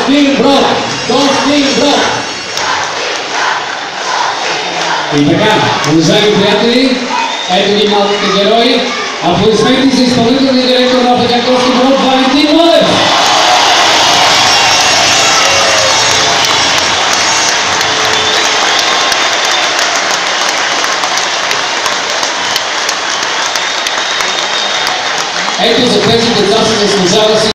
спим, бро! Don't spin, бро! И така, уважаеми приятели, ето ги малките герои. Аплодисменти за изпълнителния директор на ОПГ Костов Брод Валентин Младев! Ето за тези деца се заслужава си